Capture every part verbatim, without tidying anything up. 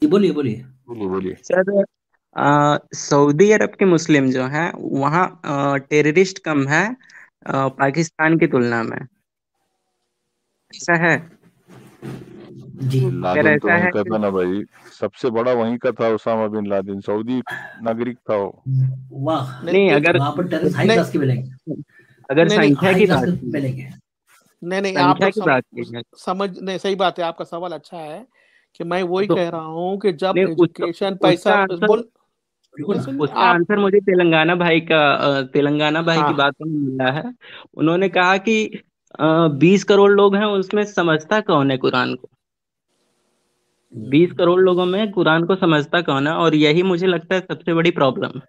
बोलिए बोलिए बोलिए बोलिए। सर, अ, सऊदी अरब के मुस्लिम जो हैं वहाँ टेररिस्ट कम है अ, पाकिस्तान की तुलना में। ऐसा है? जी। अगर लादेन तो ऐसा वहीं है का तो था ना भाई, सबसे बड़ा वहीं का था, उसामा बिन लादेन सऊदी नागरिक था वो। वाह, नहीं नहीं, देखिए, अगर वहां पर टेररिस्ट हाई नहीं क्लास के मिलेंगे, अगर नहीं नहीं संख्या हाई की क्लास बात के की जाए, मिलेंगे। नहीं नहीं आप संख्या लोग की सम, बात की जाए समझ नहीं, सही बात है, आपका सवाल अच्छा है कि मैं वही तो कह रहा हूँ कि जब नहीं, उसका एजुकेशन पैसा उसका आंसर बोल बिल्कुल नहीं ना। सुनिए उसका आप। आंसर मुझे तेलंगाना भाई का अ, तेलंगाना भाई की हाँ बात में मिला है। उन्होंने कहा कि बीस करोड़ लोग हैं, उसमें समझता कौन है कुरान को? बीस करोड़ लोगों में कुरान को समझता कौन है? और यही मुझे लगता है सबसे बड़ी प्रॉब्लम,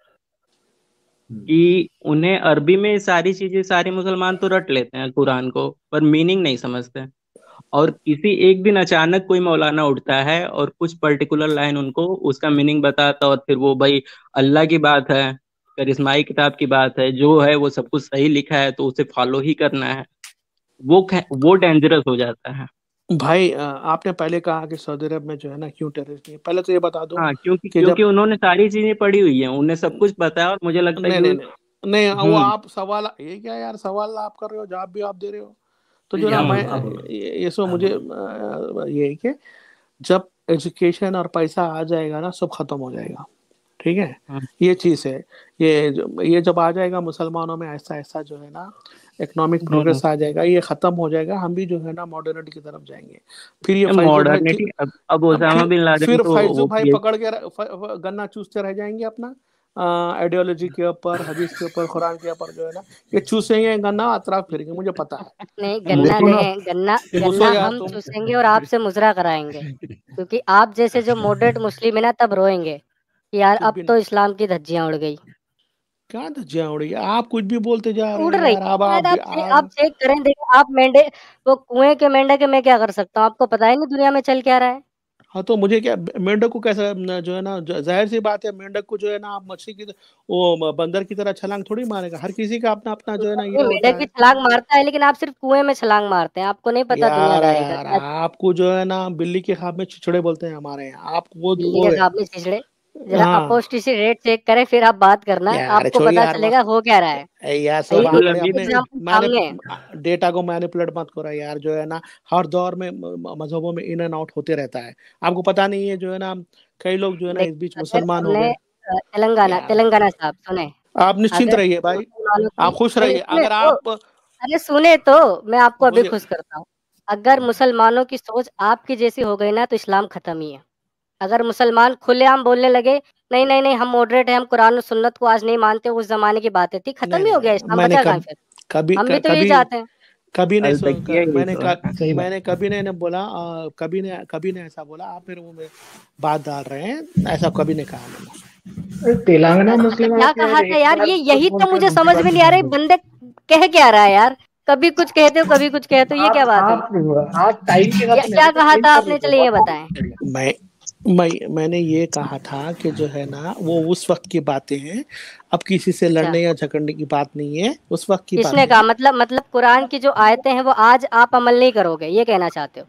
कि उन्हें अरबी में सारी चीजें, सारे मुसलमान तो रट लेते हैं कुरान को, पर मीनिंग नहीं समझते। और किसी एक दिन अचानक कोई मौलाना उठता है और कुछ पर्टिकुलर लाइन उनको उसका मीनिंग बताता, और फिर वो भाई अल्लाह की बात है, करिश्माई किताब की बात है, जो है वो सब कुछ सही लिखा है तो उसे फॉलो ही करना है, वो वो डेंजरस हो जाता है। भाई, अ, आपने पहले कहा कि सऊदी अरब में जो है ना क्यों टेररिस्ट नहीं है, पहले तो ये बता दो हाँ, क्योंकि कि क्योंकि जब उन्होंने सारी चीजें पढ़ी हुई हैं, उन्हें सब कुछ पता है, और मुझे लगता है नहीं कि नहीं उस- नहीं नहीं वो हम्म आप सवाल ये क्या यार, सवाल आप कर रहे हो, जवाब भी आप दे रहे हो, तो जो नहीं, ना आप मैं बोलो आप बोलो ये ये सो आप मुझे बोलो। अ, ये है कि जब एजुकेशन और पैसा आ जाएगा ना सब खत्म हो जाएगा, ठीक है। हम्म ये चीज़ है, ये जो- ये जब आ जाएगा मुसलमानों में ऐसा ऐसा जो है ना इकोनॉमिक हम्म प्रोग्रेस आ जाएगा, ये खत्म हो जाएगा, हम भी जो है ना मॉडर्निटी की तरफ जाएंगे। फिर ये फैजू भाई मॉडर्निटी, ठीक, अब अब अब ओसामा फिर बिन लादेन फिर तो फैजू वो भाई पी पकड़ के र- फ, फ, गन्ना चूसते रह जाएंगे अपना आइडियोलॉजी के ऊपर, हदीस के ऊपर, कुरान के ऊपर जो है ना, ये चूसेंगे गन्ना अतराफ फिरेंगे, मुझे पता है। नहीं, मुझे गन्ना सुनो, नहीं, गन्ना घुसो गन्ना यार हम तुम। चूसेंगे और आपसे मुजरा कराएंगे, क्योंकि आप जैसे जो मॉडरेट मुस्लिम है ना तब रोएंगे कि यार कुछ अब भी तो नहीं, इस्लाम की धज्जियां उड़ गई। क्या धज्जियां उड़ी, आप कुछ भी बोलते जा रहे उड़ हैं रही यार। अब है आप शायद, भी आप चे, आप आप चेक करें, देखिए आप मेंढे, वो कुएं के मेंढे के मैं क्या कर सकता हूँ, आपको पता ही नहीं दुनिया में चल क्या रहा है। हाँ, तो मुझे क्या, मेंढक को कैसा न, जो है ना, ज- जाहिर सी बात है, मेंढक को जो है ना आप मछली की तरह- वो बंदर की तरह छलांग थोड़ी मारेगा, हर किसी का अपना अपना जो है ना ये नहीं, होता मेंढक भी है। छलांग मारता है, लेकिन आप सिर्फ कुएं में छलांग मारते हैं, आपको नहीं पता यार दुनियादारी का यार क्या। आपको जो है ना बिल्ली के खाब में छिछड़े बोलते हैं हमारे यहाँ, आप वो बिल्ली वो का है। खाब में छिछड़े, जरा हाँ अपोस्टिसी रेट चेक करें फिर आप बात करना, यार आपको छोड़ पता यार चलेगा मस्त, हो क्या रहा है। यार सब ये आप एक बिल्कुल। बड़े अभी अपने एग्जाम्पल मैंने सामने है। डेटा को मैनिपुलेट मत करो यार, जो है ना हर दौर में म- म- मजहबों में इन एंड आउट होते रहता है, आपको पता नहीं है जो है ना, कई लोग जो है ना देख, इस बीच अगर मुसलमान हो हमने गए। अ, तेलंगाना यार तेलंगाना साहब सुने, आप निश्चिंत अगर रहिए भाई, मुसलमानों आप की, खुश नहीं रहिए सुने अगर तो, आप अरे सुने तो मैं आपको अभी मुझे। खुश करता हूँ। अगर मुसलमानों की सोच आपकी जैसी हो गई ना तो इस्लाम खत्म ही है। अगर मुसलमान खुलेआम बोलने लगे नहीं नहीं नहीं हम मॉडरेट हैं, हम कुरान और सुन्नत को आज नहीं मानते, उस जमाने की बातें थी, खत्म नहीं ही नहीं हो गया, नहीं, इस्लाम मैंने बचा कहाँ कब फिर। कभी हम भी क- तो यही कभी चाहते हैं। कभी नहीं सुन अलबत्तिया क- यही मैंने तो क- है। सही बात। मैंने कभी नहीं ने बोला, अ, कभी ने कभी ने ऐसा बोला, आप मेरे मुंह में बात डाल रहे हैं, ऐसा कभी नहीं कहा मैंने। अरे तेलंगाना अरे तो मुस्लिम क्या आप यार कहा था एक यार, बार ये कुछ यही तो बोलते हैं मुझे दूसरी समझ बार में नहीं आ नहीं रहा है, बोलते। बंदे कह क्या रहा है यार, कभी कुछ कहते हो कभी कुछ कहते हो, ये क्या आप बात हुई। आप आप टाइम के क्या साथ क्या नैरेटिव कहा चेंज था कर आपने, लेते हो, चलिए ये बहुत बताएं। कॉम्प्लिकेटेड है। मैं मैं मैंने ये कहा था कि जो है ना वो उस वक्त की बातें हैं, अब किसी से अच्छा, लड़ने या झगड़ने की बात नहीं है, उस वक्त की किसने बातें कहा, हैं। मतलब मतलब कुरान की जो आयतें हैं वो आज आप अमल नहीं करोगे, ये कहना चाहते हो।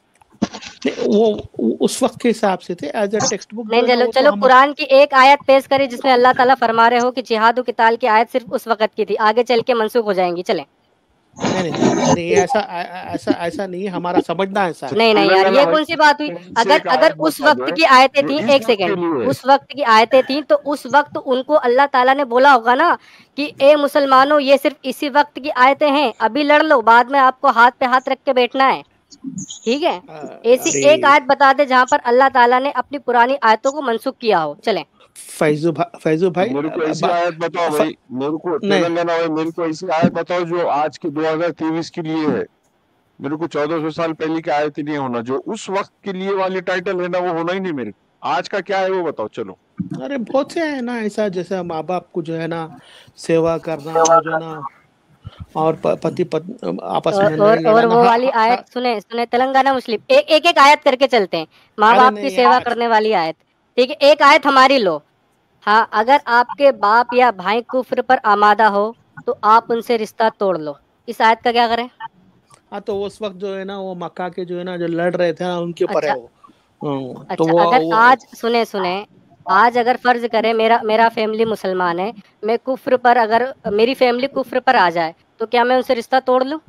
नहीं, वो उस वक्त के हिसाब से थे, एज अ टेक्स्ट बुक जो नहीं, है ना चलो वो तो चलो हम। कुरान की एक आयत पेश करी जिसमें अल्लाह ताला फरमा रहे हो कि जिहाद व किताल की आयत सिर्फ उस वक्त की थी, आगे चल के मनसूख हो जाएंगी, चलें। नहीं नहीं नहीं नहीं, ये ऐसा ऐसा ऐसा नहीं है, हमारा समझना ऐसा है। नहीं नहीं यार, तेलंगाना ये भाई कौन सी बात हुई। से अगर एक अगर आयत उस बता वक्त दो की आयतें जो थी, इस एक वक्त के सेकेंड, लिए है। उस वक्त की आयतें थी तो उस वक्त उनको अल्लाह ताला ने बोला होगा ना कि ए मुसलमानों ये सिर्फ इसी वक्त की आयतें हैं, अभी लड़ लो, बाद में आपको हाथ पे हाथ रख के बैठना है, ठीक है। अ, ऐसी अरे एक आयत बता दे जहां पर अल्लाह ताला ने अपनी पुरानी आयतों को मनसूख किया हो, चलें। फैजू भा, फैजू तो भाई मेरे को ब, ऐसी ब, आयत बताओ फ, भाई, मेरे को नहीं तेलंगाना भाई, मेरे को ऐसी आयत बताओ जो आज के दो हज़ार तेईस के लिए है। मेरे को चौदह सौ साल पहले की आयत नहीं होना, जो उस वक्त के लिए वाली टाइटल है ना वो होना ही नहीं मेरे को। आज का क्या है वो बताओ चलो। अरे बहुत से है ना ऐसा, जैसे माँ बाप को जो है ना सेवा करना, और जो है ना, और प, पति पत्नी आपस और में और नहीं और लड़ाना। वो हा, वाली हा, आयत हा, सुने सुने, तेलंगाना मुस्लिम, एक एक एक आयत करके चलते हैं। माँ अरे बाप की नहीं सेवा यार, करने वाली आयत, ठीक है, एक आयत हमारी लो। हाँ, अगर आपके बाप या भाई कुफ्र पर आमादा हो तो आप उनसे रिश्ता तोड़ लो, इस आयत का क्या करें। हाँ तो उस वक्त जो है ना वो मक्का के जो है ना जो लड़ रहे थे ना उनके ऊपर है अच्छा, वो। हम्म, तो अच्छा, वो अगर वो आज सुने सुने आज अगर फर्ज करें मेरा मेरा फैमिली मुसलमान है, मैं कुफ्र पर अगर मेरी फैमिली कुफ्र पर आ जाए तो क्या मैं उनसे रिश्ता तोड़ लूं?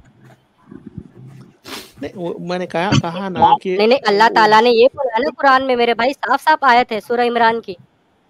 नहीं, वो मैंने कहा कहा ना कि नहीं नहीं, अल्लाह वो- ताला ने ये बोला ना कुरान में मेरे भाई, साफ साफ आयत है सूरह इमरान की।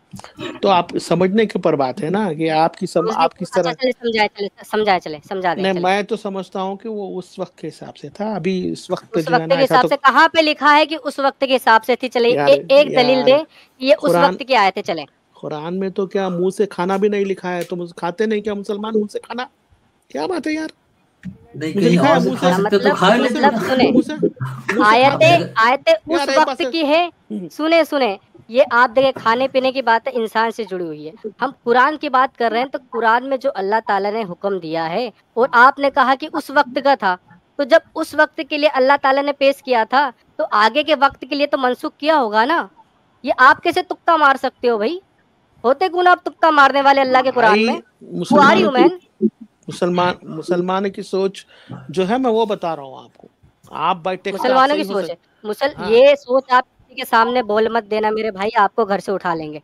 तो आप समझने के ऊपर बात है ना कि आपकी सम, समझने आपकी अच्छा तरह। चले समझाए चले समझाए चले समझा दें नहीं, चले। मैं तो समझता हूँ कि वो उस वक्त के हिसाब से था, अभी इस वक्त उस जो है वक्त ना के ऐसा हिसाब तो से कहाँ पे लिखा है कि उस वक्त के हिसाब से थी? चले यार ए, एक दलील यार दे कि ये उस कुरान वक्त की आयतें चले। कुरान में तो क्या मुंह से खाना भी नहीं लिखा है, तो मुझे खाते नहीं क्या मुसलमान मुंह से खाना? क्या बात है यार, नहीं मुझे कहीं लिखा है और से मुंह खा से सकते हो तो मतलब खा मुंह लेते से मतलब सुने, मुंह से मुंह से खाते आयतें हैं आयतें उस यार। एक बात वक्त से की है। सुने सुने ये आप देखिए, खाने पीने की बात है, इंसान से जुड़ी हुई है। हम कुरान की बात कर रहे हैं, तो कुरान में जो अल्लाह ताला ने हुक्म दिया है, और आपने कहा कि उस वक्त का था, तो जब उस वक्त के लिए अल्लाह ताला ने पेश किया था, तो आगे के वक्त के लिए तो मनसूख किया होगा ना। ये आप कैसे तुक्का मार सकते हो भाई? होते कौन आप तुक्का मारने वाले अल्लाह के कुरान में? भाई Who are you, मुसलमानों की man? मुसलमान मुसलमान की सोच जो है, मैं वो बता रहा हूँ आपको। आप बाई टेक्स्ट आप मुसलमानों सही की हो सोच सकते। है। मुसल हाँ ये सोच आप किसी के सामने बोल मत देना मेरे भाई, आपको घर से उठा लेंगे।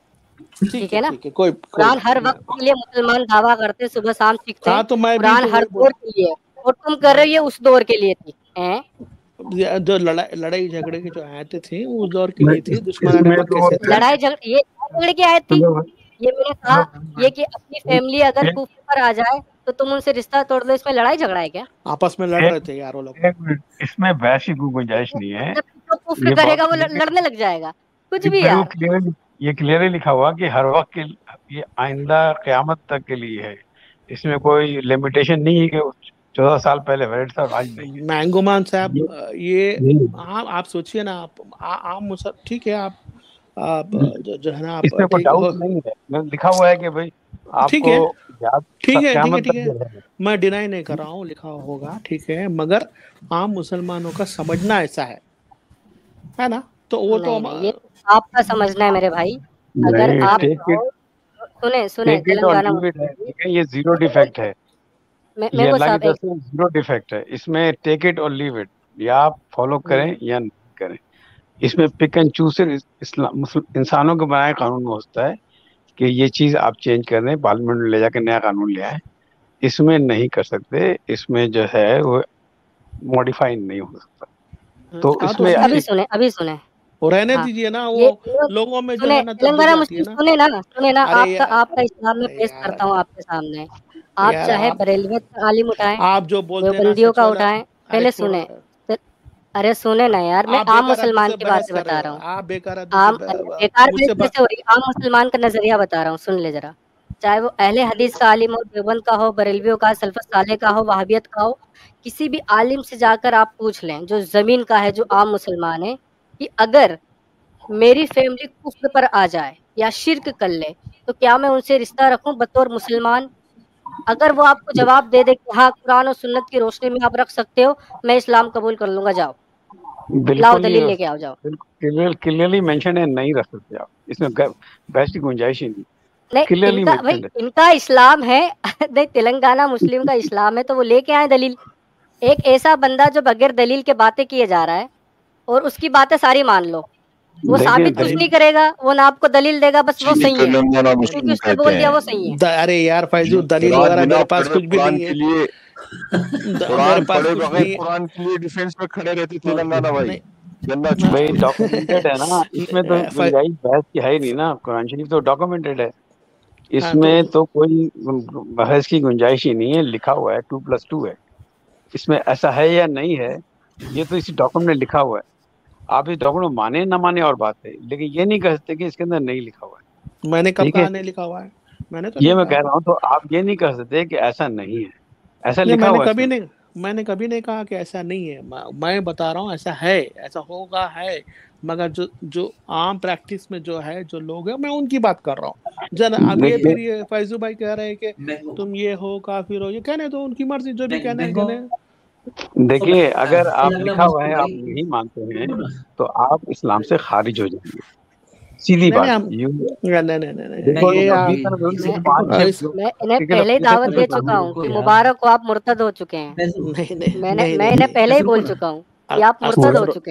ठीक ठीक है है ना? ठीक है, कोई कोई कुरान बात हर नहीं। वक्त के लिए मुसलमान दावा करते हैं, सुबह शाम सीखते हाँ हैं। तो मैं भी कुरान तो हर वही बोल दौर के लिए है, और तुम कर रहे हो ये उस दौर के लिए थी। हैं? ये जो लड़ाई लड़ाई झगड़े की जो आयतें थी उस दौर के मैं लिए थी, इस- दुश्मनाने इसमें मक्के तो से थे। लड़ाई झगड़े ये झगड़े की आयत थी। हेलो भाई, ये मैंने कहा, हेलो ये कि अपनी फैमिली अगर एक कुफर पर आ जाए तो तुम उनसे रिश्ता तोड़ दो, इसमें लड़ाई झगड़ा है क्या? आपस में लड़ एक रहे थे यार वो लोग। एक मिनट, इसमें बहस की कोई गुंजाइश नहीं है। जब जो कुफ्र ये बहुत करेगा वो ल- क्लियर लड़ने लग जाएगा, कुछ ये भी बिल्कुल यार। क्लियर ये क्लियरली लिखा हुआ कि हर वक्त के ये आइंदा क़यामत तक के लिए है। इसमें कोई लिमिटेशन नहीं है कि चौदह साल पहले वैलिड था और आज नहीं है। मैंगोमान साहब, ये अ, ये नहीं, आप आप सोचिए ना, आप आ, आम मुसल ठीक है, आप आप जो, जो है ना आप इसमें कोई ठीक डाउट हो, नहीं है। मैं लिखा हुआ है कि भाई ठीक आपको है याद ठीक है ठीक है क़यामत ठीक तक है, जो है। मैं डिनाई नहीं कर रहा हूँ, लिखा होगा ठीक है, मगर आम मुसलमानों का समझना ऐसा है है ना, तो वो तो नहीं हम, नहीं, ये आपका समझना है मेरे भाई। अगर नहीं, आप टेक इट कहो, सुने सुने टेक इट और तेलंगाना लीव इट है, मुस्लिम, ठीक है। ये जीरो डिफेक्ट है, मैं ये मेरे को अल्लाह की सब तरफ एक से जीरो डिफेक्ट है। इसमें टेक इट और लीव इट, या आप फॉलो करें हम्म, या नहीं करें। इसमें पिक एंड चूज से इस्लाम मुस्लिम इंसानों के बनाए कानून में होता है कि ये चीज आप चेंज कर दें, पार्लियामेंट में ले जाकर नया कानून ले आए। इसमें नहीं कर सकते, इसमें जो है वो मॉडिफाई नहीं हो सकता। तो हाँ तो इसमें अभी अच्छी सुने अभी सुने वो रहने हाँ, दीजिए ना, ये वो लोगों में जो सुने है ना तब्दीली तेलंगाना आती है मुस्लिम, ना। सुने ना सुने ना, अरे आपका यार आपका इस्लाम में अरे पेश यार करता हूँ आपके सामने। आप यार चाहे आप बरेलवियत का आलिम उठाएं, आप जो बोलते हैं ना देवबंदियों सच का वाला। उठाएं, अरे पहले छोड़ो सुने। यार, ते- अरे सुने ना यार, मैं आप आम बेकार आदमी मुसलमान से की बहस बातें कर रहे बता हो, रहा हूँ। आप बेकार आदमी से आम ब- अरे ब- बेकार मुझसे बहस ब- कैसे हो रही? आम मुसलमान का नजरिया बता रहा हूँ, सुन ले जरा। चाहे वो अहले हदीस का आलिम हो, देवबंद का हो, बरेलवियों का, सल्फस साले का हो, वहाबियत का हो, किसी भी आलिम से जाकर आप पूछ लें जो जमीन का है, जो आम मुसलमान है, कि अगर मेरी फैमिली कुफ्र पर आ जाए या शिर्क कर ले तो क्या मैं उनसे रिश्ता रखूं बतौर मुसलमान? अगर वो आपको जवाब दे दे कि हाँ कुरान और सुन्नत की रोशनी में आप रख सकते हो, मैं इस्लाम कबूल कर लूंगा, जाओ लाओ बिल्कुल नहीं दलील रख लेके आओ, जाओ। क्लियर क्लियरली मेंशन है, नहीं रख सकते आप। इसमें ग- बहस की गुंजाइश ही नहीं। नहीं क्लियरली इनका भाई, मेंशन है। इनका इस्लाम है नहीं, तेलंगाना मुस्लिम का इस्लाम है, तो वो लेके आए दलील। एक ऐसा बंदा जो बगैर दलील के बातें किए जा रहा है, और उसकी बातें सारी मान लो, वो देखिए साबित कुछ दलील नहीं करेगा, वो ना आपको दलील देगा, बस वो सही है तेलंगाना क्योंकि मुस्लिम उसने कहते बोल दिया हैं वो सही है। द- अरे यार फैजू, जो दलील कुरान वगैरह बिना मेरे पास पढ़े कुछ भी कुरान नहीं के है। लिए द- मेरे कुरान पास पढ़े कुछ बगैर नहीं है। कुरान के लिए डिफेंस में खड़े रहते तेलंगाना भाई, नहीं गन्ना ना- भाई डॉक्यूमेंटेड है ना, इसमें तो फै- गुंजाइश बहस की है ही नहीं ना। कुरान शरीफ तो डॉक्यूमेंटेड है, हाँ तो इसमें तो कोई बहस की गुंजाइश ही नहीं है। लिखा हुआ है टू प्लस टू है, इसमें ऐसा है या नहीं है, ये तो इसी डॉक्यूमेंट में लिखा हुआ है। आप इस डॉक्यूमेंट को माने ना माने और बात है, लेकिन ये नहीं कह सकते कि इसके अंदर नहीं लिखा हुआ है। मैंने कब ठीक है, कहा नहीं लिखा हुआ है? मैंने तो ये नहीं मैं कहा। कह रहा हूँ, तो आप ये नहीं कह सकते कि ऐसा नहीं है। ऐसा नहीं, लिखा मैंने हुआ है कभी इसमें। नहीं मैंने कभी नहीं कहा कि ऐसा नहीं है। मैं मैं बता रहा हूँ ऐसा है, ऐसा होगा है, मगर जो जो आम प्रैक्टिस में जो है, जो लोग हैं, मैं उनकी बात कर रहा हूँ। जन अब ये देखिए फिर ये फैजू भाई कह रहे हैं कि मैंगो तुम ये हो काफिर हो, ये कहने दो, उनकी मर्जी, जो भी कहना है मैंगो कहने। देखिए अगर आप तेलंगाना लिखा हुआ है मुस्लिम आप भाई नहीं मानते हैं, बोलो ना। तो आप इस्लाम से खारिज हो जाएंगे। सीधी नहीं नहीं, बात। हम यू नहीं नहीं नहीं नहीं, देखो ये मैंगो आप भी देखो, मैं पांच छह इस, मैं इन्हें ठीक है, तो पहले ही पूछे दावत तो दे इस्लाम चुका हूँ रुको कि यार, मुबारक हो, आप मुर्तद हो चुके हैं। फैजल नहीं नहीं मैंने नहीं मैं नहीं इन्हें नहीं, पहले ही फैजल बोल रुको ना। चुका हूँ अ- कि आप अ- मुर्तद हो सुनो, चुके हैं।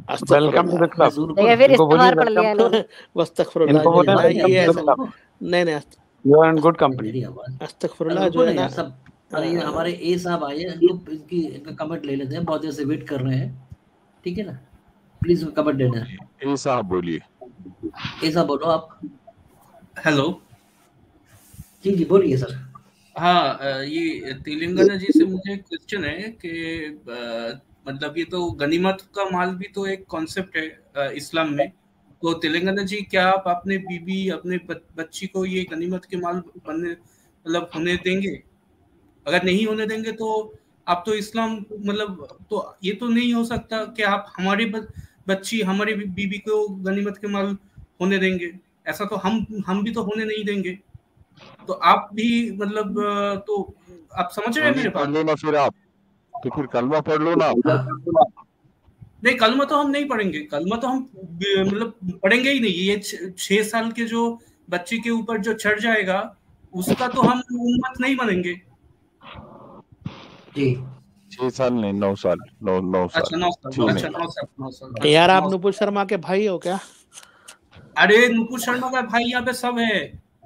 Welcome to the club. देखिए फिर इनको बोलिए इस्तेमाल पढ़ लिया वेलकम, इन्होंने। वस्तगफिरुल्लाह इनको जो बोलिए है ना वेलकम ये टू द ऐसा क्लब, नहीं नहीं you are in good company. मेरी आवाज अस्तगफिरुल्लाह रुको जो है ना ना यार सब। अरे ये हमारे ए साहब आए हैं, इनको इनकी इनका कमेंट ले लेते हैं, बहुत देर से वेट कर रहे हैं, ठीक है ना। प्लीज कमेंट देना। ए साहब बोलिए। ए साहब बोलो आप। हेलो जी जी बोलिए सर। हाँ अ, ये तेलंगाना जी से मुझे एक क्वेश्चन है कि अ, मतलब ये तो गनीमत का माल भी तो एक कॉन्सेप्ट है अ, इस्लाम में। तो तेलंगाना जी क्या आप अपने बीबी अपने ब- बच्ची को ये गनीमत के माल बनने मतलब होने देंगे? अगर नहीं होने देंगे तो आप तो इस्लाम मतलब तो ये तो नहीं हो सकता कि आप हमारी ब- बच्ची हमारी बी- बीबी को गनीमत के माल होने देंगे। ऐसा तो हम हम भी तो होने नहीं देंगे। तो आप भी मतलब अ, तो आप समझ रहे हैं मेरे पढ़ बात? लो ना फिर आप, तो फिर कलमा पढ़ लो ना आप। हाँ नहीं कलमा तो हम नहीं पढ़ेंगे, कलमा तो हम ब- मतलब पढ़ेंगे ही नहीं। ये छ- छह साल के जो बच्चे के ऊपर जो चढ़ जाएगा उसका तो हम उम्मत नहीं बनेंगे। जी छह साल नहीं, नौ साल, नौ नौ अच्छा साल, नौ साल, छह अच्छा नहीं। नौ साल, नौ साल, यार अच्छा आप नौ साल। नुपुर शर्मा के भाई हो क्या? अरे नुपुर शर्मा का भाई यहाँ पे सब है।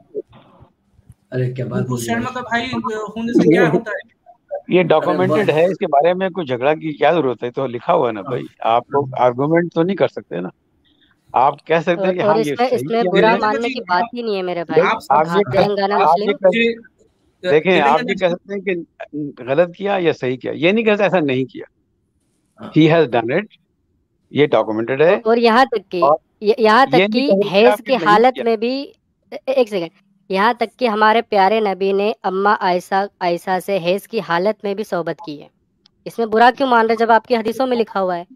अरे क्या बात नुपुर बोली शर्मा भाई। का भाई अ, होने से क्या होता है? ये अरे डॉक्यूमेंटेड बहुत है, इसके बारे में कुछ झगड़ा की क्या जरूरत है, तो लिखा हुआ है ना हाँ, भाई। आप लोग आर्गुमेंट तो नहीं कर सकते ना। आप कह सकते हैं और कि और हाँ ये इसमें सही इसमें किया बुरा हमने। तेलंगाना मानने जी की बात आप ही नहीं है मेरे देख, भाई। आप आप समझ ये आप कह तेलंगाना आप आप ये मुस्लिम कह मुझे देखें, आप तेलंगाना ये कह जी सकते हैं कि गलत किया या सही किया, ये नहीं कहते ऐसा नहीं किया। हाँ, ही हैज डन इट, ये डॉक्यूमेंटेड है। और और यहाँ तक कि और य- यहाँ ये तक नहीं कि कह सकते हैज आप कि की नहीं हालत किया। में भी ए- ए- एक सेकंड, यहाँ तक कि हमारे प्यारे नबी ने अम्मा आयशा आयशा से हैज की हालत में भी सोहबत की है। इसमें बुरा क्यों मान रहे जब आपकी हदीसों में लिखा हुआ है?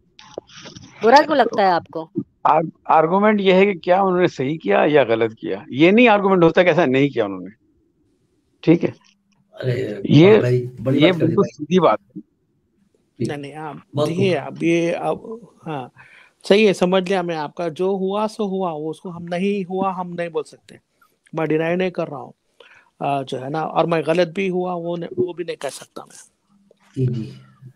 बुरा क्यों लगता है आपको? आर, आर्गुमेंट ये है कि क्या उन्होंने सही किया या गलत किया, ये नहीं आर्गुमेंट होता कि ऐसा नहीं किया उन्होंने। ठीक है, अरे ये वाह भाई बड़ी ये बात कर दी बिल्कुल भाई। सीधी बात है। जी, नहीं नहीं आप बहुत देखिए, खूब। अब ये अब हाँ सही है, समझ लिया मैं आपका। जो हुआ सो हुआ, वो उसको हम नहीं हुआ हम नहीं बोल सकते। मैं डिनाई नहीं कर रहा हूँ आ, जो है ना, और मैं गलत भी हुआ वो नहीं, वो भी नहीं कह सकता मैं। जी जी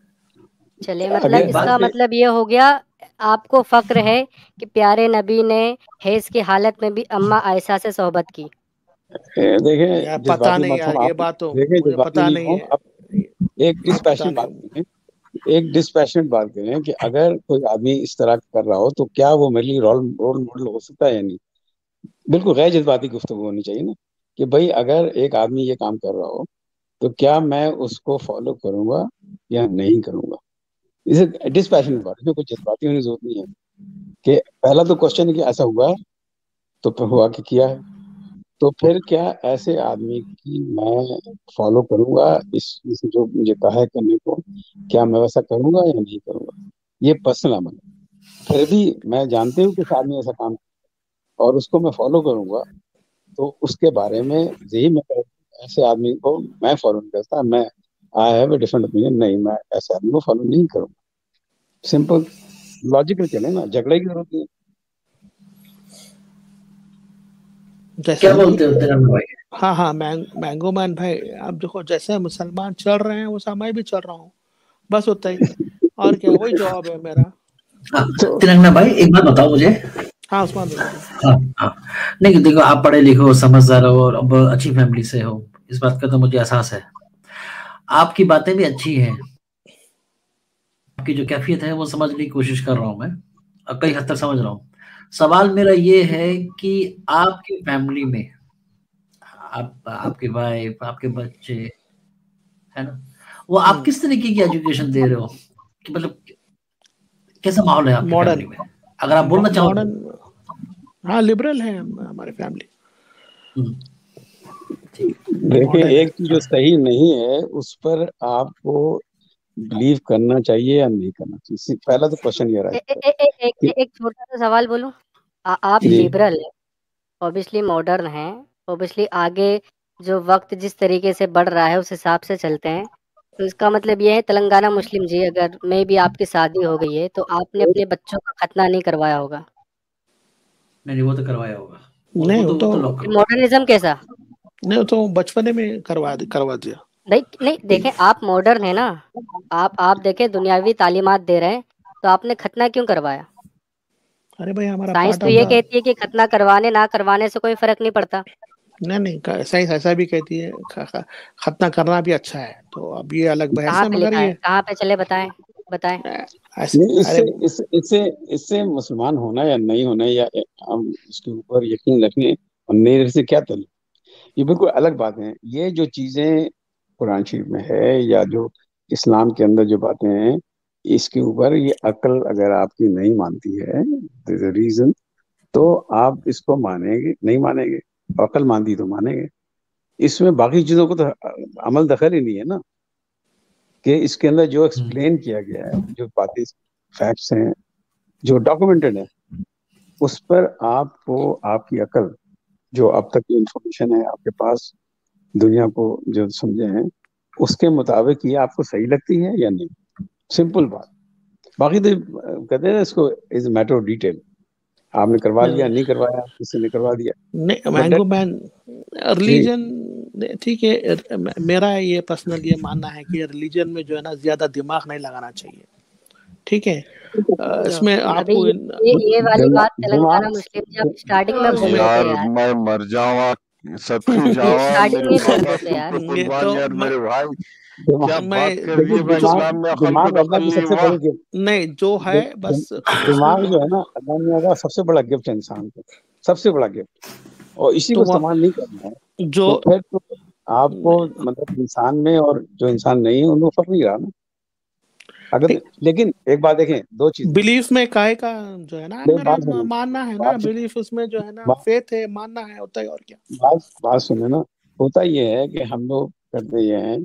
चलिए, मतलब अगर एक बात इसका पे मतलब ये हो गया, आपको फक्र है कि प्यारे नबी ने हैज की हालत में भी अम्मा आयशा से सोहबत की। ए, देखें यार पता जज्बाती नहीं मत यार, हो ये आप। बात तो देखें मुझे जज्बाती पता नहीं नहीं हो है, आप। एक पता डिस्पैशनेट बात नहीं। करें, एक डिस्पैशनेट बात करें कि अगर कोई आदमी इस तरह कर रहा हो तो क्या वो मेरे लिए रोल रोल मॉडल हो सकता है या नहीं। बिल्कुल गैर जज्बाती गुफ्तगू होनी चाहिए ना, कि भाई अगर एक आदमी ये काम कर रहा हो तो क्या मैं उसको फॉलो करूंगा या नहीं करूंगा। इसे डिस्पैशनेट बात, इसमें कोई जज्बाती होने की जरूरत नहीं है। कि पहला तो क्वेश्चन है कि ऐसा हुआ है, तो फिर हुआ कि किया है, तो फिर क्या ऐसे आदमी की मैं फॉलो करूंगा, इस, इस जो मुझे कहा है करने को, क्या मैं वैसा करूंगा या नहीं करूंगा, ये पर्सनल अमल है। फिर भी मैं जानती हूँ कि इस आदमी ऐसा काम और उसको मैं फॉलो करूंगा, तो उसके बारे में यही मैं कहूँ, ऐसे आदमी को मैं फॉलो नहीं करता। मैं I have a different opinion, नहीं मैं ऐसे आदमी को फॉलो नहीं करूंगा। सिंपल लॉजिकल चले ना, झगड़े की जरूरत नहीं है। जैसे क्या बोलते हो तेरा भाई? हाँ हाँ मैंग, मैंगो मैन भाई, आप देखो जैसे मुसलमान चल रहे हैं वैसा मैं भी चल रहा हूँ, बस उतना ही। और क्या, वही जवाब है मेरा। हाँ तो तिरंगा भाई एक बात बताओ मुझे। हाँ उस्मान भाई बोलिए। हाँ हाँ नहीं देखो आप पढ़े लिखे हो समझदार हो और अब अच्छी फैमिली से हो, इस बात का तो मुझे एहसास है। आपकी बातें भी अच्छी हैं, आपकी जो कैफियत है वो समझने की कोशिश कर रहा हूँ मैं, और कई हद तक समझ रहा हूँ। सवाल मेरा ये है कि आपकी फैमिली में आप आपके वाइफ आपके बच्चे है ना, वो आप हम्म, किस तरीके की एजुकेशन दे रहे हो, कि मतलब कैसा माहौल है आपकी मॉडर्न फैमिली में, अगर आप बोलना चाहो तो? मॉडर्न हाँ लिबरल है हम- हमारी फैमिली। हम्म, ठीक है देखिए, मॉडर्न है। एक चीज जो सही नहीं है उस पर आपको बिलीव करना चाहिए या नहीं करना चाहिए। पहला तो क्वेश्चन ये ए, रहा ए, ए, ए, एक कि एक छोटा सा सवाल बोलूं। आ, आप जी लिबरल है, ऑब्वियसली मॉडर्न हैं, ऑब्वियसली आगे जो वक्त जिस तरीके से बढ़ रहा है उस हिसाब से चलते हैं, तो इसका मतलब ये है तेलंगाना मुस्लिम जी, अगर मे भी आपकी शादी हो गई है तो आपने अपने बच्चों का खतना नहीं करवाया होगा। नहीं नहीं वो तो करवाया होगा, वो नहीं वो वो तो वो तो तो लॉक करवाया। मॉडर्निज्म कैसा? नहीं वो तो बचपने में करवा करवा दिया। नहीं नहीं, देखें आप मॉडर्न है ना, आप आप देखें दुनियावी तालीमात दे रहे हैं, तो आपने खतना क्यों करवाया? अरे भाई हमारा साइंस पार्ट तो ऑफ ये द कहती है कि खतना करवाने ना करवाने से कोई फर्क नहीं पड़ता। नहीं नहीं, साइंस ऐसा भी कहती है ख- ख- खतना करना भी अच्छा है, तो अब ये अलग बहस कहाँ है, पे मगर लिखा है? ये कहाँ पे चले बताएं बताएं। ऐसे नहीं, इससे अरे इससे इससे इससे मुसलमान होना या नहीं होना, या हम इसके ऊपर यकीन रखने और नहीं रखने से क्या तल्लुक, ये बिल्कुल अलग बात है। ये जो चीजें कुरान शरीफ में है या जो इस्लाम के अंदर जो बातें हैं, इसके ऊपर ये अक्ल अगर आपकी नहीं मानती है, रीजन, तो आप इसको मानेंगे नहीं मानेंगे? अक्ल मानती तो मानेंगे। इसमें बाकी चीजों को तो अमल दखल ही नहीं है ना, कि इसके अंदर जो एक्सप्लेन किया गया है, जो बातें फैक्ट्स हैं, जो डॉक्यूमेंटेड है, उस पर आपको आपकी अकल, जो अब तक की इंफॉर्मेशन है आपके पास, दुनिया को जो समझे हैं, उसके मुताबिक ये आपको सही लगती है या नहीं। सिंपल बात। बाकी तो कहते हैं ना, इसको इज मैटर ऑफ डिटेल, आपने करवा लिया नहीं करवाया, किसी ने करवा दिया, नहीं, बट मैंगो मैन रिलीजन ठीक है। मेरा ये पर्सनल ये मानना है कि रिलीजन में जो है ना ज्यादा दिमाग नहीं लगाना चाहिए, ठीक है। अ, इसमें अभी आपको ये इन- ये, ये वाली बात दिमाग तेलंगाना मुस्लिम जब स्टार्टिंग में बोल रहे थे यार यार, मैं मर जावा, सदके ये जावा, स्टार्टिंग मेरी में बोल रहे बात थे यार। तो ये कुर्बान तो यार मैं मेरे भाई, क्या मैं बात कर देखिए, दिए भाई, दिमाग इस्लाम में अकल को दिमाग अल्लाह दखल की नहीं सबसे हुआ। बड़ी गिफ्ट। नहीं जो है बस दिमाग जो है ना, अल्लाह ने अल्लाह सबसे बड़ा गिफ्ट है इंसान को, सबसे बड़ा गिफ्ट, और इसी तो को वह इस्तेमाल नहीं करना है, जो तो फिर तो आपको मतलब इंसान में और जो इंसान नहीं है उनको फर्क नहीं रहा ना। अगर लेकिन एक बात देखें, दो चीजें, बिलीफ में काहे का जो है ना, मेरी मेरा बात सुनो, मानना है ना, बात बिलीफ उसमें जो है ना, बात फेथ है, मानना है, होता है और क्या। बात बात सुने ना। होता ये है कि हम लोग करते ये हैं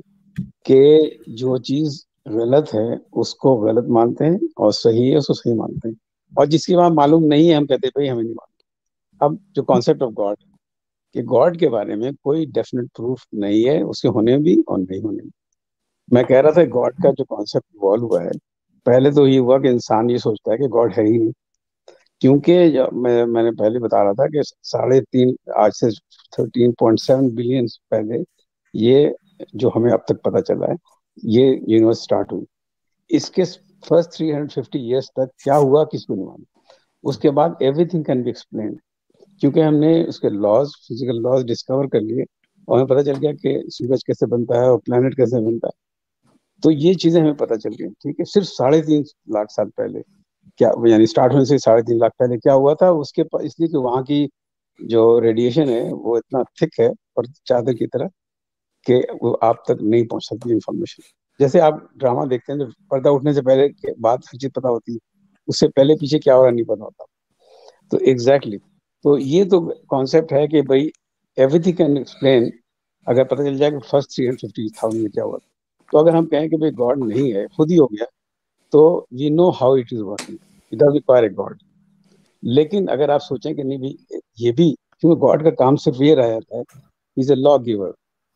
कि जो चीज गलत है उसको गलत मानते हैं, और सही है उसको सही मानते हैं, और जिसकी बात मालूम नहीं है हम कहते हैं भाई हमें नहीं मालूम। अब जो कॉन्सेप्ट ऑफ गॉड, कि गॉड के बारे में कोई डेफिनेट प्रूफ नहीं है उसके होने भी और नहीं होने भी। मैं कह रहा था गॉड का जो कॉन्सेप्ट इवॉल्व हुआ है, पहले तो ये हुआ कि इंसान ये सोचता है कि गॉड है ही नहीं, क्योंकि जब मैं मैंने पहले बता रहा था कि साढ़े तीन आज से थर्टीन पॉइंट सेवन बिलियन पहले ये जो हमें अब तक पता चला है, ये यूनिवर्स स्टार्ट हुई। इसके first three hundred fifty years तक क्या हुआ किसको नहीं मालूम। उसके बाद एवरीथिंग कैन बी एक्सप्लेन, क्योंकि हमने उसके लॉज, फिजिकल लॉज डिस्कवर कर लिए, और हमें पता चल गया कि सूरज कैसे बनता है और प्लेनेट कैसे बनता है। तो ये चीजें हमें पता चल गई, ठीक है। सिर्फ साढ़े तीन लाख साल पहले क्या, यानी स्टार्ट होने से साढ़े तीन लाख पहले क्या हुआ था उसके प- इसलिए कि वहाँ की जो रेडिएशन है वो इतना थिक है और चादर की तरह, कि वो आप तक नहीं पहुंच सकती इंफॉर्मेशन। जैसे आप ड्रामा देखते हैं तो पर्दा उठने से पहले के बाद हर चीज पता होती है, उससे पहले पीछे क्या हो रहा नहीं पता होता। तो एग्जैक्टली exactly, तो ये तो कॉन्सेप्ट है कि भाई एवरीथिंग कैन एक्सप्लेन, अगर पता चल जाए कि first three hundred fifty thousand में क्या हुआ। तो अगर हम कहें कि भाई गॉड नहीं है, खुद ही हो गया, तो we know how it is working, it doesn't require a God. लेकिन अगर आप सोचें कि नहीं भी ये भी, क्योंकि गॉड का काम सिर्फ ये रह जाता है, is a law giver.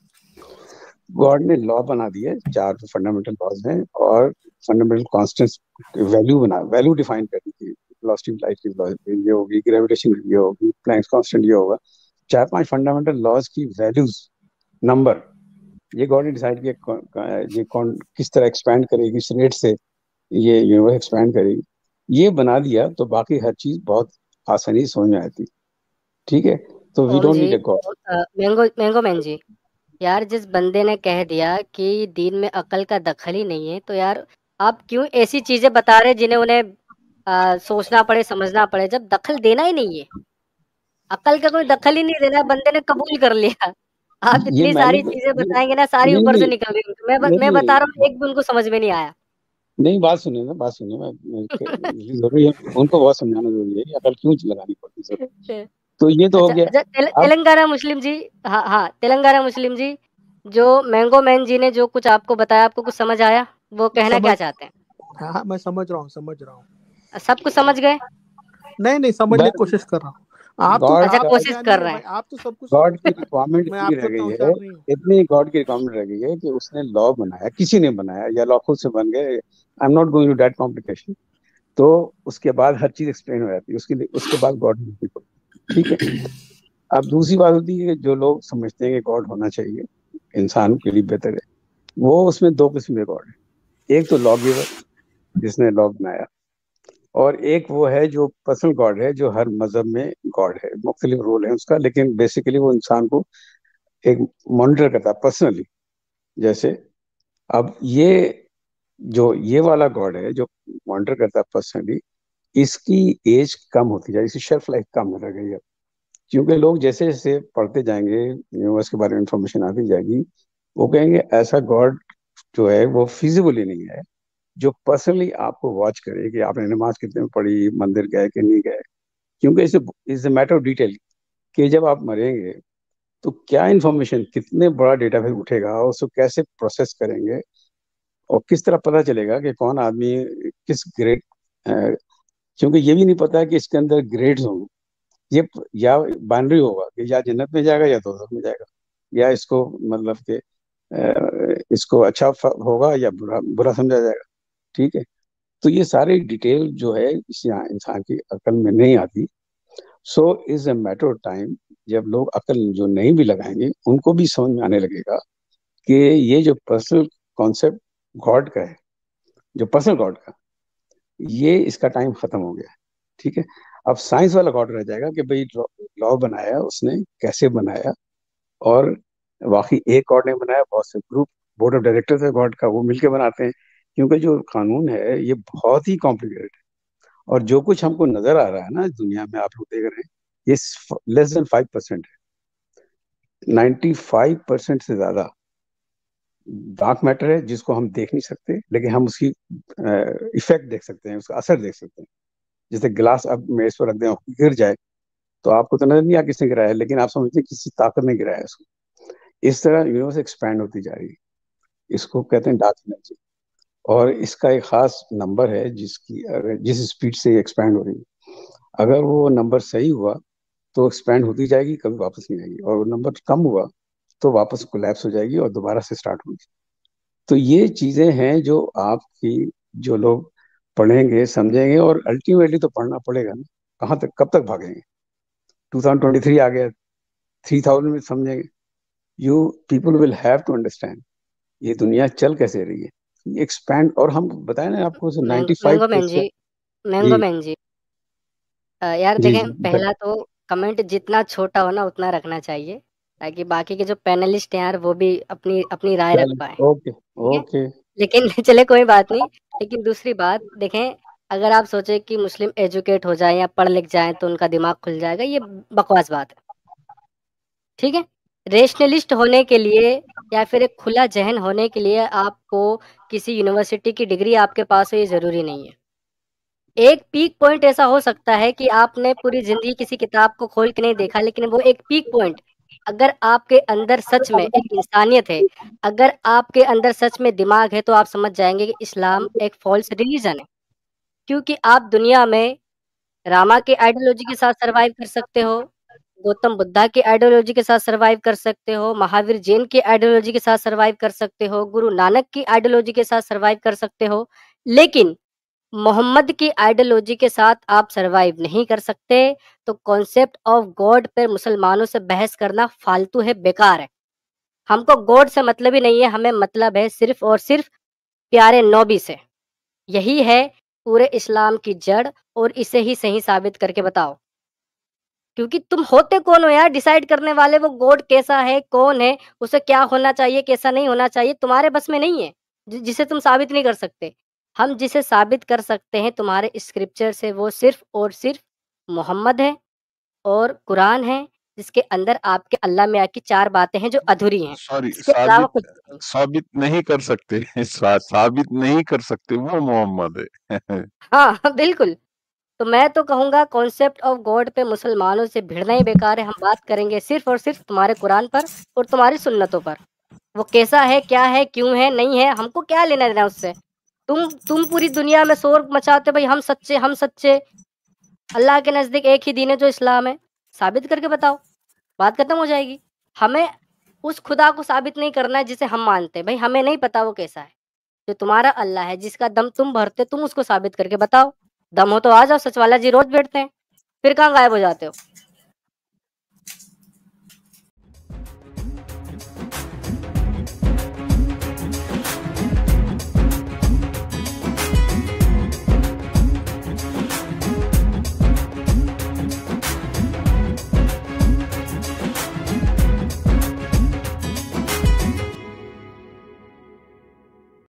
God ने लॉ बना दिए, चार फंडामेंटल लॉज हैं, और फंडामेंटल कांस्टेंट्स वैल्यू बना, वैल्यू डिफाइन करनी थी। वेलोसिटी ऑफ लाइट की ये होगी, ग्रेविटेशन ये होगी, प्लैंक्स कांस्टेंट ये होगा, चार पांच फंडामेंटल लॉज की वैल्यूज, नंबर, ये गॉड ने डिसाइड किया ये कौन किस तरह एक्सपैंड करेगी, किस रेट से ये यूनिवर्स एक्सपैंड करेगी। ये बना दिया तो बाकी हर चीज बहुत आसानी से समझ में आती, ठीक है। तो वी ओम डोंट जी, need a God. Uh, mango mango man जी, यार जिस बंदे ने कह दिया कि दीन में अकल का दखल ही नहीं है, तो यार आप क्यों ऐसी चीजें बता रहे जिन्हें उन्हें आ, सोचना पड़े, समझना पड़े, जब दखल देना ही नहीं है। अकल का कोई दखल ही नहीं देना, बंदे ने कबूल कर लिया। आप ये इतनी मैंने सारी चीजें ये, बताएंगे ना, सारी नहीं ऊपर से नहीं निकल रही होंगी। मैं ब, मैं नहीं बता रहा हूँ, नहीं एक भी उनको समझ में नहीं आया। नहीं, बात सुनिए ना, बात सुनिए। मैं, मैं जरूरी है उनको बहुत समझाना जरूरी है कि अकल क्यों लगानी पड़ती है। तो ये तो हो अच्छा गया। अच्छा, तेल, अब तेलंगाना मुस्लिम जी, हाँ हाँ, तेलंगाना मुस्लिम जी, जो मैंगो मैन जी ने जो कुछ आपको बताया, आपको कुछ समझ आया? वो कहना समझ क्या चाहते हैं? हाँ हाँ, मैं समझ रहा हूँ, समझ रहा हूँ। सब कुछ समझ गए? नहीं नहीं, समझने की कोशिश कर रहा हूँ। आप तो गॉड अच्छा, आप का तो कोशिश ज्ञानी कर है रहे भाई, हैं। आप तो सब कुछ गॉड की समझते रिक्वायरमेंट हैं। मैं इतनी आपसे रह उतना गई है, होशियार नहीं हूँ। इतनी गॉड की रिक्वायरमेंट रह गई है कि उसने लॉ बनाया, किसी ने बनाया या लॉ खुद से बन गए। I am not going to that complication. तो उसके बाद हर चीज एक्सप्लेन हो जाती है, उसके लिए उसके बाद गॉड नहीं होती, ठीक है। अब दूसरी बात होती है कि जो लोग समझते हैं कि गॉड होना चाहिए, इंसान के लिए बेहतर है, वो उसमें दो किस्म के गॉड है। एक तो लॉ गिवर, जिसने लॉ बनाया, और एक वो है जो पर्सनल गॉड है, जो हर मजहब में गॉड है, मुख्तलिफ रोल है उसका, लेकिन बेसिकली वो इंसान को एक मॉनिटर करता है पर्सनली। जैसे अब ये जो ये वाला गॉड है जो मॉनिटर करता है पर्सनली, इसकी एज कम होती जाएगी, इसकी शेल्फ लाइफ कम रह गई है, क्योंकि लोग जैसे जैसे पढ़ते जाएंगे, यूनिवर्स के बारे में इंफॉर्मेशन आती जाएगी, वो कहेंगे ऐसा गॉड जो है वो फिजिबल ही नहीं है, जो पर्सनली आपको वॉच करे कि आपने नमाज कितने में पढ़ी, मंदिर गए कि नहीं गए। क्योंकि इसे is a matter of detail कि जब आप मरेंगे तो क्या इंफॉर्मेशन, कितने बड़ा डेटा फिर उठेगा, और उसको कैसे प्रोसेस करेंगे, और किस तरह पता चलेगा कि कौन आदमी किस ग्रेड, क्योंकि ये भी नहीं पता है कि इसके अंदर ग्रेड्स होंगे। ये या बाइनरी होगा कि या जन्नत में जाएगा या दोजख में जाएगा, या इसको मतलब कि अ, इसको अच्छा फ- होगा या बुरा बुरा समझा जाएगा। ठीक है, तो ये सारी डिटेल जो है इस यहाँ इंसान की अकल में नहीं आती। So is a matter of time, जब लोग अकल जो नहीं भी लगाएंगे उनको भी समझ में आने लगेगा कि ये जो पर्सनल कॉन्सेप्ट गॉड का है, जो पर्सनल गॉड का, ये इसका टाइम खत्म हो गया है। ठीक है, अब साइंस वाला गॉड रह जाएगा कि भाई लॉ बनाया उसने कैसे बनाया, और वाकई एक गॉड ने बनाया, बहुत से ग्रुप, बोर्ड ऑफ डायरेक्टर्स है गॉड का, वो मिलके बनाते हैं। क्योंकि जो कानून है ये बहुत ही कॉम्प्लिकेटेड है, और जो कुछ हमको नजर आ रहा है ना दुनिया में, आप लोग देख रहे हैं, ये लेस देन फाइव परसेंट है। नाइन्टी फाइव परसेंट से ज्यादा डार्क मैटर है जिसको हम देख नहीं सकते, लेकिन हम उसकी इफेक्ट देख सकते हैं, उसका असर देख सकते हैं। जैसे गिलास अब मेज पर रख दें और गिर जाए, तो आपको तो नजर नहीं आ किसने गिराया है, लेकिन आप समझते हैं किसी ताकत ने गिराया है उसको। इस तरह यूनिवर्स एक्सपैंड होती जा रही है, इसको कहते हैं डार्क एनर्जी। और इसका एक खास नंबर है जिसकी अगर जिस स्पीड से एक्सपैंड हो रही है, अगर वो नंबर सही हुआ तो एक्सपैंड होती जाएगी, कभी वापस नहीं आएगी, और वो नंबर कम हुआ तो वापस कोलैप्स हो जाएगी और दोबारा से स्टार्ट होगी। तो ये चीजें हैं जो आपकी, जो लोग पढ़ेंगे समझेंगे, और अल्टीमेटली तो पढ़ना पड़ेगा ना, कहाँ तक कब तक भागेंगे। टू थाउजेंड ट्वेंटी थ्री आ गया, थ्री थाउजेंड में समझेंगे। You people will have to understand ये दुनिया चल कैसे रही है, एक्सपैंड। और हम बताए ना आपको ninety mango five mango man जी परसेंट मैंगो जी मैन जी अ, यार जी जी देखें, पहला तो कमेंट जितना छोटा हो ना उतना रखना चाहिए, ताकि बाकी के जो पैनलिस्ट हैं यार वो भी अपनी अपनी राय रख चलो, पाए। ओके ठीक है, ओके। लेकिन चले कोई बात नहीं। लेकिन दूसरी बात देखें, अगर आप सोचे कि मुस्लिम एजुकेट हो जाए या पढ़ लिख जाए तो उनका दिमाग खुल जाएगा, ये बकवास बात है। ठीक है, रेशनलिस्ट होने के लिए या फिर एक खुला जहन होने के लिए आपको किसी यूनिवर्सिटी की डिग्री आपके पास हो, ये जरूरी नहीं है। एक पीक पॉइंट ऐसा हो सकता है कि आपने पूरी जिंदगी किसी किताब को खोल के नहीं देखा, लेकिन वो एक पीक पॉइंट, अगर आपके अंदर सच में एक इंसानियत है, अगर आपके अंदर सच में दिमाग है, तो आप समझ जाएंगे कि इस्लाम एक फॉल्स रिलीजन है। क्योंकि आप दुनिया में रामा के आइडियोलॉजी के साथ सरवाइव कर सकते हो, गौतम बुद्धा की आइडियोलॉजी के साथ सरवाइव कर सकते हो, महावीर जैन की आइडियोलॉजी के साथ सरवाइव कर सकते हो, गुरु नानक की आइडियोलॉजी के साथ सरवाइव कर सकते हो, लेकिन मोहम्मद की आइडियोलॉजी के साथ आप सरवाइव नहीं कर सकते। तो कॉन्सेप्ट ऑफ गॉड पर मुसलमानों से बहस करना फालतू है, बेकार है। हमको गॉड से मतलब ही नहीं है, हमें मतलब है सिर्फ और सिर्फ प्यारे नबी से। यही है पूरे इस्लाम की जड़, और इसे ही सही साबित करके बताओ। क्योंकि तुम होते कौन हो यार डिसाइड करने वाले, वो गॉड कैसा है, कौन है, उसे क्या होना चाहिए, कैसा नहीं होना चाहिए, तुम्हारे बस में नहीं है, जि- जिसे तुम साबित नहीं कर सकते। हम जिसे साबित कर सकते हैं तुम्हारे स्क्रिप्चर से, वो सिर्फ और सिर्फ मोहम्मद है और कुरान है, जिसके अंदर आपके अल्लाह में की चार बातें हैं जो अधूरी हैं, सॉरी, इसके अलावा साबित कुछ नहीं। साबित नहीं कर सकते सा, साबित नहीं कर सकते, वो मोहम्मद है। हाँ बिल्कुल। तो मैं तो कहूंगा कॉन्सेप्ट ऑफ गॉड पे मुसलमानों से भिड़ना ही बेकार है। हम बात करेंगे सिर्फ और सिर्फ तुम्हारे कुरान पर और तुम्हारी सुन्नतों पर। वो कैसा है, क्या है, क्यों है, नहीं है, हमको क्या लेना देना उससे। तुम तुम पूरी दुनिया में शोर मचाते हो, भाई हम सच्चे हम सच्चे। अल्लाह के नजदीक एक ही दीन है जो इस्लाम है, साबित करके बताओ, बात खत्म हो जाएगी। हमें उस खुदा को साबित नहीं करना है जिसे हम मानते हैं, भाई हमें नहीं पता वो कैसा है। जो तुम्हारा अल्लाह है, जिसका दम तुम भरते, तुम उसको साबित करके बताओ। दम हो तो आ जाओ, सच वाला जी रोज बैठते हैं, फिर कहाँ गायब हो जाते हो।